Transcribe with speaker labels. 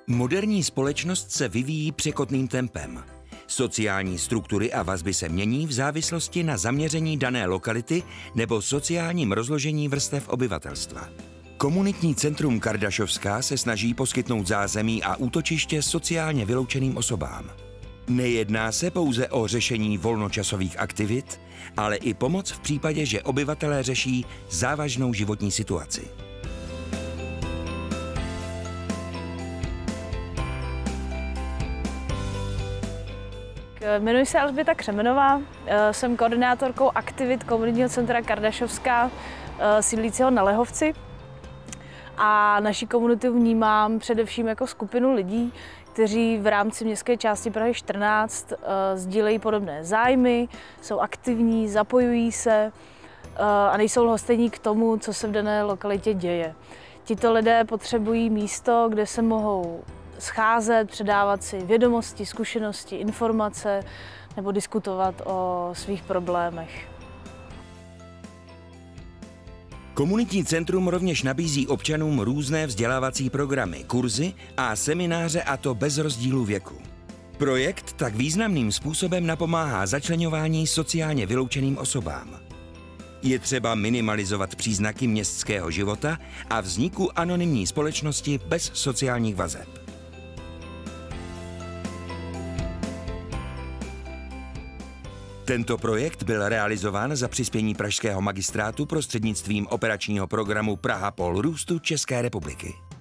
Speaker 1: Moderní společnost se vyvíjí překotným tempem. Sociální struktury a vazby se mění v závislosti na zaměření dané lokality nebo sociálním rozložení vrstev obyvatelstva. Komunitní centrum Kardašovská se snaží poskytnout zázemí a útočiště sociálně vyloučeným osobám. Nejedná se pouze o řešení volnočasových aktivit, ale i pomoc v případě, že obyvatelé řeší závažnou životní situaci.
Speaker 2: Jmenuji se Alžběta Křemenová, jsem koordinátorkou aktivit komunitního centra Kardašovská sídlícího na Lehovci a naší komunitu vnímám především jako skupinu lidí, kteří v rámci městské části Prahy 14 sdílejí podobné zájmy, jsou aktivní, zapojují se a nejsou lhostejní k tomu, co se v dané lokalitě děje. Tito lidé potřebují místo, kde se mohou scházet, předávat si vědomosti, zkušenosti, informace nebo diskutovat o svých problémech.
Speaker 1: Komunitní centrum rovněž nabízí občanům různé vzdělávací programy, kurzy a semináře, a to bez rozdílu věku. Projekt tak významným způsobem napomáhá začleňování sociálně vyloučeným osobám. Je třeba minimalizovat příznaky městského života a vzniku anonymní společnosti bez sociálních vazeb. Tento projekt byl realizován za přispění pražského magistrátu prostřednictvím operačního programu Praha pól růstu České republiky.